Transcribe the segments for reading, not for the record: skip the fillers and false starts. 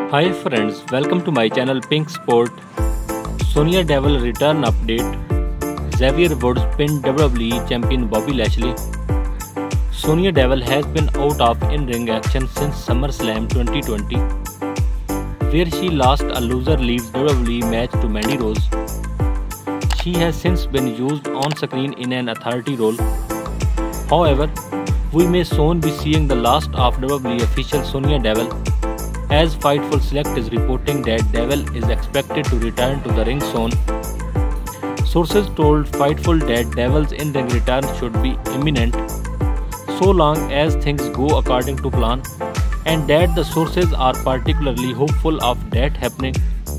Hi friends, welcome to my channel Pink Sport. Sonya Deville return update. Xavier Woods pinned WWE champion Bobby Lashley. Sonya Deville has been out of in-ring action since SummerSlam 2020, where she lost a loser leaves WWE match to Mandy Rose. She has since been used on screen in an authority role. However, we may soon be seeing the last of WWE official Sonya Deville, as Fightful Select is reporting that Deville is expected to return to the ring soon. Sources told Fightful that Deville's in-ring return should be imminent, so long as things go according to plan, and that the sources are particularly hopeful of that happening.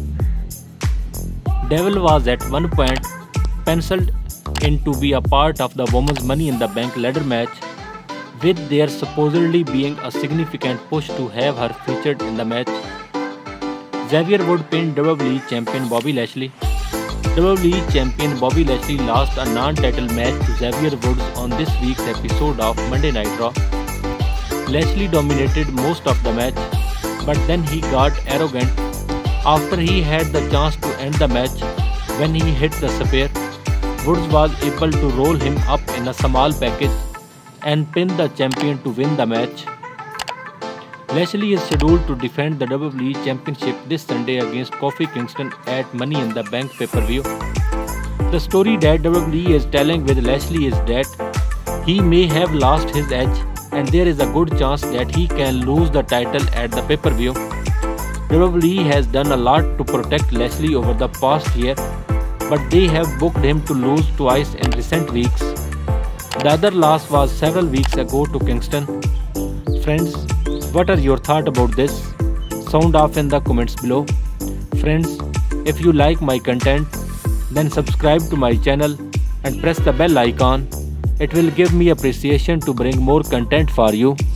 Deville was at one point penciled in to be a part of the Women's Money in the Bank ladder match, with there supposedly being a significant push to have her featured in the match. Xavier Woods pinned WWE champion Bobby Lashley. WWE champion Bobby Lashley lost a non-title match to Xavier Woods on this week's episode of Monday Night Raw. Lashley dominated most of the match, but then he got arrogant after he had the chance to end the match. When he hit the spear, Woods was able to roll him up in a small package and pin the champion to win the match. Lashley is scheduled to defend the WWE Championship this Sunday against Kofi Kingston at Money in the Bank pay-per-view. The story that WWE is telling with Lashley is that he may have lost his edge, and there is a good chance that he can lose the title at the pay-per-view. WWE has done a lot to protect Lashley over the past year, but they have booked him to lose twice in recent weeks. The other loss was several weeks ago to Kingston. Friends, what are your thoughts about this? Sound off in the comments below. Friends, if you like my content, then subscribe to my channel and press the bell icon. It will give me appreciation to bring more content for you.